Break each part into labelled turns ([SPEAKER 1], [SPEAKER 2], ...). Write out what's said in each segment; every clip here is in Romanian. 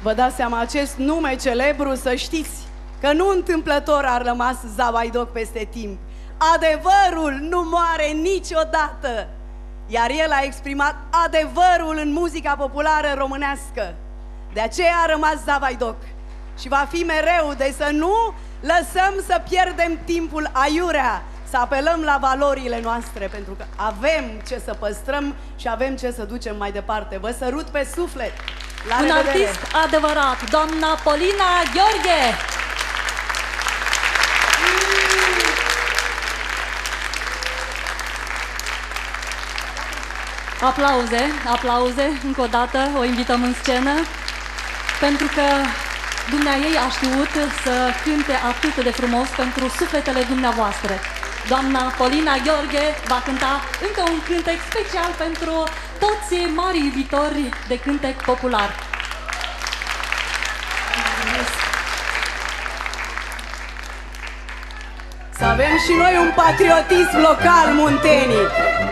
[SPEAKER 1] Vă dați seama, acest nume celebru, să știți că nu întâmplător a rămas Zavaidoc peste timp. Adevărul nu moare niciodată, iar el a exprimat adevărul în muzica populară românească. De aceea a rămas Zavaidoc și va fi mereu, de să nu lăsăm să pierdem timpul aiurea, să apelăm la valorile noastre, pentru că avem ce să păstrăm și avem ce să ducem mai departe. Vă sărut pe suflet! La
[SPEAKER 2] un
[SPEAKER 1] revedere!
[SPEAKER 2] artist adevărat, doamna Polina Gheorghe! Aplauze, aplauze, încă o dată o invităm în scenă, pentru că dumneaei a știut să cânte atât de frumos pentru sufletele dumneavoastră. Doamna Polina Gheorghe va cânta încă un cântec special pentru toți mari iubitori de cântec popular.
[SPEAKER 1] Să avem și noi un patriotism local muntenic.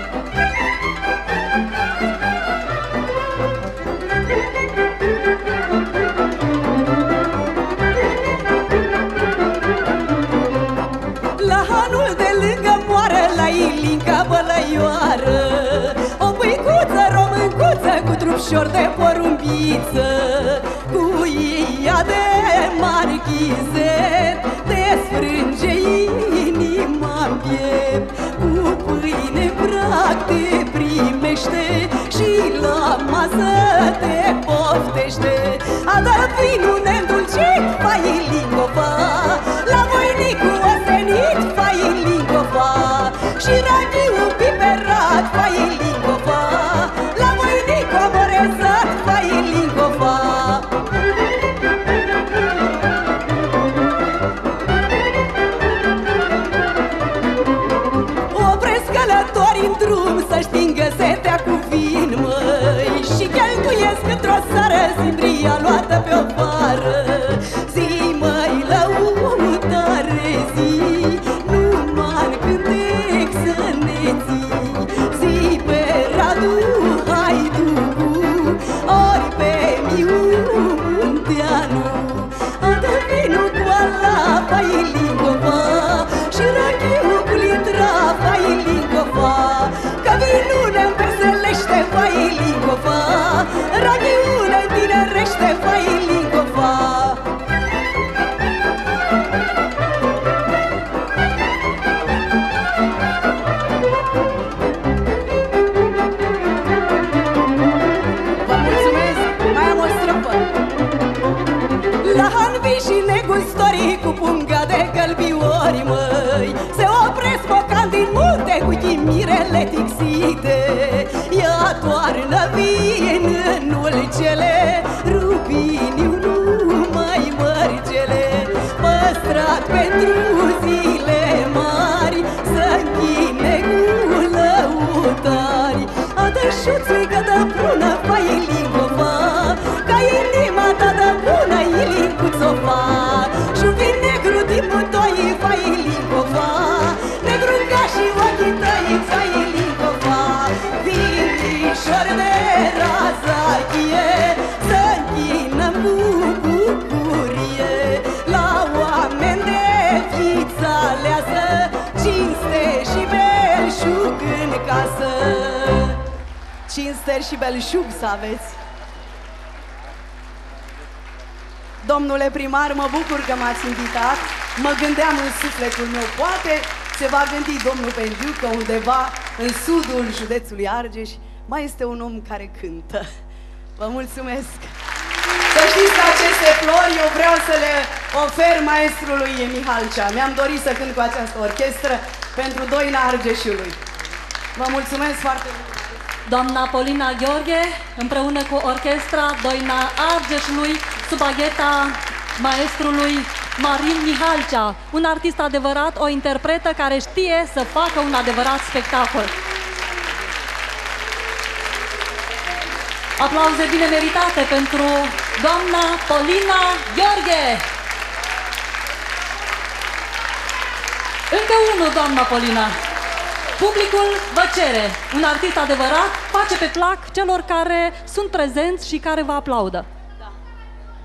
[SPEAKER 1] La hanul de lângă moară, la Ilinca bălăioară, o băicuță româncuță cu trupșor de porumbiță, cu ea de marchizet, desfrânge inima-n piept, cu pâine prag te primește și la masă te poftește. Adă vinul neîndulcit, fai Ilincofa, la voinicul ostenit, fai Ilincofa, și raghiul piperat, fai Ilincofa, la voinicul amorezat, fai Ilincofa. Opresc călători în drum să stingă setea cu vin, măi, și cheltuiesc într-o seară zimbria luată pe o vară. Zi, măi, lăutare, zi, numai cântec să ne ții. Zi pe Radu Haiducu, ori pe Miu Munteanu, adă vinul cu ala, fai Ilincofa, și raghiul cu litra, fai Ilincofa, că vinul ne-mi veselește, fai Ilincofa, raghiul ne-mi tinerește, fai Ilincofa. Vă mulțumesc, mai am o strofă. La hanvi și negustorii cu punga de călbiori, măi, se opresc focan din munte cu chimirele tixite. Ea toarnă vin în ulcele, rubiniu nu mai mărgele, păstrat pentru zile mari, să închine cu lăutari. Adă șuțuică de prună, fai Ilincofa, ca inima ta de bună, Ilincuțofa, și un vin negru din butoi, fai Ilincofa, negru ca și ochii tăi, fai Ilincofa, vinișor de razachie, să închinăm cu bucurie, la oameni de fiță aleasă, cinste și belșug în casă. Cinste și belșug să aveți. Domnule primar, mă bucur că m-ați invitat. Mă gândeam în sufletul meu, poate se va gândi domnul Pendiu că undeva în sudul județului Argeș mai este un om care cântă. Vă mulțumesc! Să știți că aceste flori eu vreau să le ofer maestrului Mihalcea. Mi-am dorit să cânt cu această orchestră pentru Doina Argeșului. Vă mulțumesc foarte mult!
[SPEAKER 2] Doamna Polina Gheorghe, împreună cu orchestra Doina Argeșului, sub agheta maestrului Marin Mihalcea, un artist adevărat, o interpretă care știe să facă un adevărat spectacol. Aplauze bine meritate pentru doamna Polina Gheorghe! Încă unul, doamna Polina! Publicul vă cere, un artist adevărat face pe plac celor care sunt prezenți și care vă aplaudă.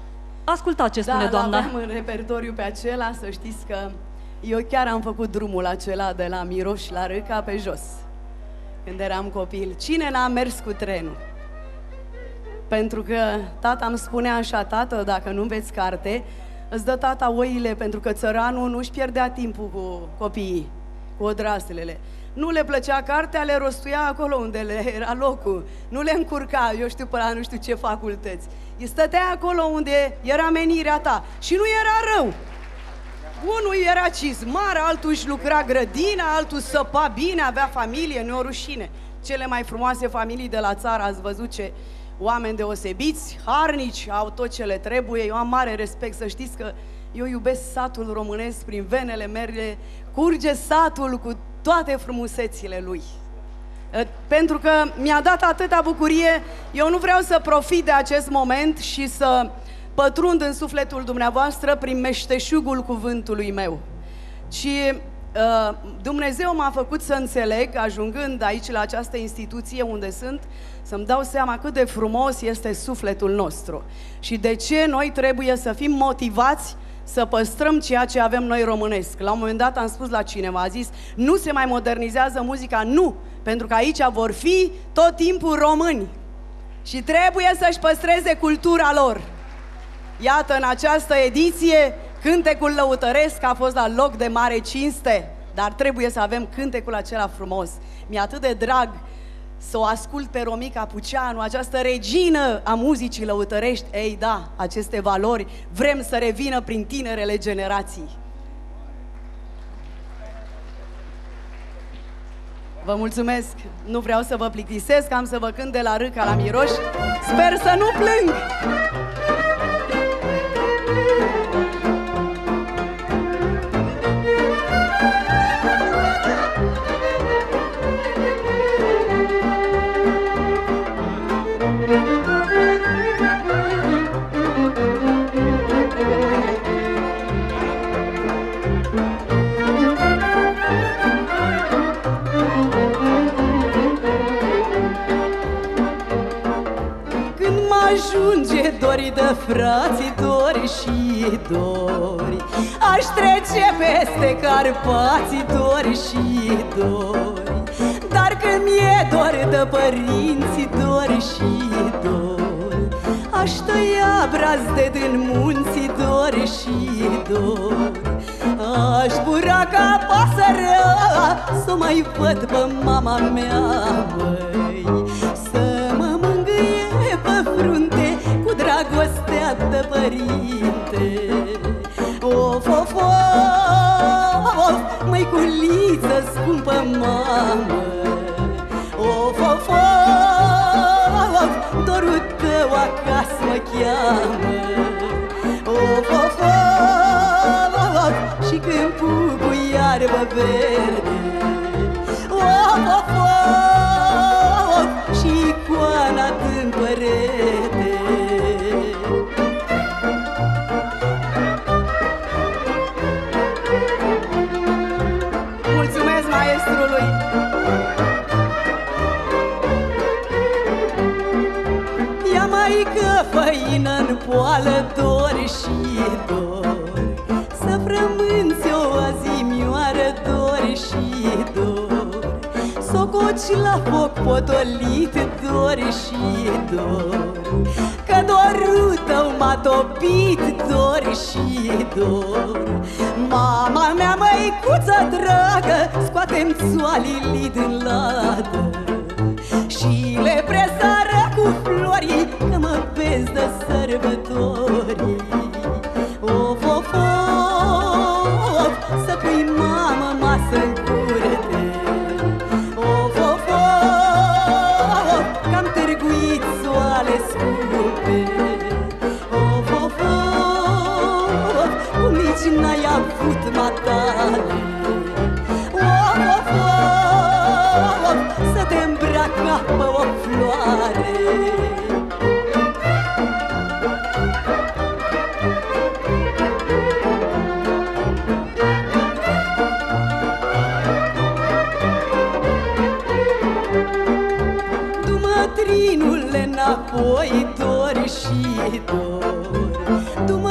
[SPEAKER 2] ascultați ce spune doamna.
[SPEAKER 1] Da, aveam în repertoriu pe acela, să știți că eu chiar am făcut drumul acela de la Miroș la Râca pe jos, când eram copil. Cine n-a mers cu trenul? Pentru că tata îmi spunea așa: tată, dacă nu înveți carte, îți dă tata oile, pentru că țăranul nu-și pierdea timpul cu copiii, cu odraslele. Nu le plăcea cartea, le rostuia acolo unde le era locul. Nu le încurca, eu știu, pe la nu știu ce facultăți. Îi stătea acolo unde era menirea ta și nu era rău. Unul era cizmar, altul își lucra grădina, altul săpa bine, avea familie, nu o rușine. Cele mai frumoase familii de la țară, ați văzut ce oameni deosebiți, harnici, au tot ce le trebuie. Eu am mare respect, să știți că eu iubesc satul românesc, prin venele mele curge satul cu toate frumusețile lui. Pentru că mi-a dat atâta bucurie, eu nu vreau să profit de acest moment și să pătrund în sufletul dumneavoastră prin meșteșugul cuvântului meu. Și Dumnezeu m-a făcut să înțeleg, ajungând aici la această instituție unde sunt, să-mi dau seama cât de frumos este sufletul nostru și de ce noi trebuie să fim motivați să păstrăm ceea ce avem noi românesc. La un moment dat am spus la cineva, a zis: nu se mai modernizează muzica. Nu, pentru că aici vor fi tot timpul români și trebuie să-și păstreze cultura lor. Iată, în această ediție, cântecul lăutăresc a fost la loc de mare cinste, dar trebuie să avem cântecul acela frumos. Mi-e atât de drag să o ascult pe Romica Puceanu, această regină a muzicii lăutărești. Ei da, aceste valori vrem să revină prin tinerele generații. Vă mulțumesc, nu vreau să vă plictisesc, am să vă cânt de la Râca la Miroș. Sper să nu plâng! Ajunge dori de frații, dori și dori, aș trece peste Carpații, dori și dori. Dar când mi-e dor de părinții, dori și dori, aș tăia brazde din munții, dori și dori. Aș bura ca pasărea să mai văd pe mama mea, măi, să mă mângâie pe frunte cu dragostea de părinte. Of, of, of, măiculiță scumpă mamă, of, of, of, dorul tău acasă mă cheamă. Of, of, of, și câmpul cu iarbă verde. Of, of, of, și icoana în perete. Mulțumesc maestrului! Ia maică făină-n poală, dori și dori, să frămânți o azimioară, dori și dori, sococi la foc potolit, dori și dori, că dorul tău m-a topit, dori și dori. Mama mea, măicuță dragă, scoate-mi țoalii din ladă și le presară cu flori, că mă vezi de sărbători. Of, of, of, să pui mamă masă-n curte. Of, of, of, că-am târguit soale scumpe. Of, of, of, cum nici n-ai avut matale. Of, of, of, să te îmbraca pe o floare. Du-mă, trinule, înapoi, dori și dori, du-mă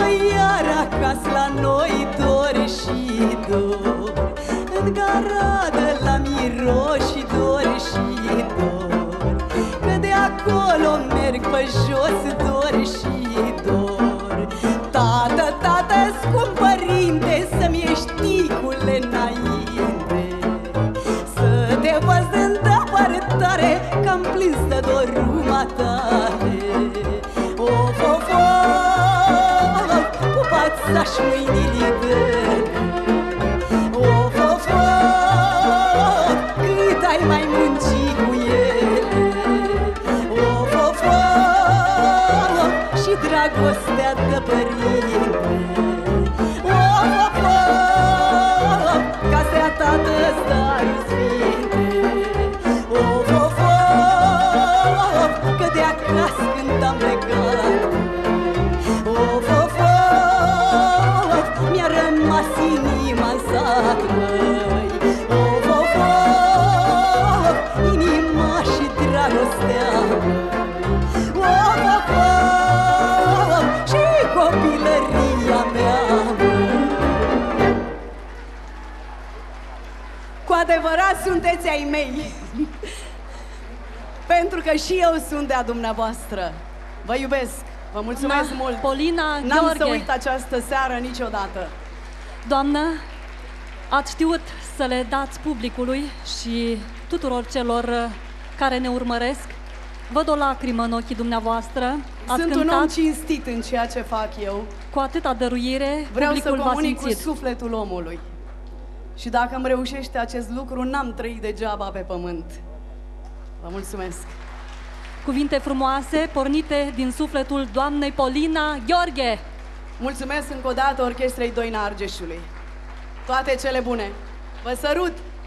[SPEAKER 1] dor. Tată, tată, scump părinte, să-mi ieși ticule înainte, să te văd în depărtare, că-am plâns de dorul tare. Of, of, of, pupați-și mâinile dări. Of, of, of, cât ai mai muncit cu ele. Of, of, of, și dragostea de părinte. Of, of, of, casea tată-ți darul sfinte. Of, of, of, că de acasă când am plecat. Of, of, of, mi-a rămas inima în sat, măi. Of, of, of, inima și dragostea, of, of, of, și copilăria mea, măi. Cu adevărat sunteți ai mei, pentru că și eu sunt de-a dumneavoastră. Vă iubesc, vă mulțumesc mult.
[SPEAKER 2] Polina,
[SPEAKER 1] N-am
[SPEAKER 2] Gheorghe,
[SPEAKER 1] să uit această seară niciodată.
[SPEAKER 2] doamnă, ați știut să le dați publicului și tuturor celor care ne urmăresc. Văd o lacrimă în ochii dumneavoastră. Ați
[SPEAKER 1] Sunt un om
[SPEAKER 2] cântat
[SPEAKER 1] cinstit în ceea ce fac eu.
[SPEAKER 2] cu atâta dăruire,
[SPEAKER 1] Vreau să
[SPEAKER 2] publicul v-a
[SPEAKER 1] comunic cu
[SPEAKER 2] simțit.
[SPEAKER 1] sufletul omului. Și dacă îmi reușește acest lucru, n-am trăit degeaba pe pământ. Vă mulțumesc!
[SPEAKER 2] Cuvinte frumoase, pornite din sufletul doamnei Polina Gheorghe.
[SPEAKER 1] Mulțumesc încă o dată Orchestrei Doina Argeșului. Toate cele bune! Vă sărut!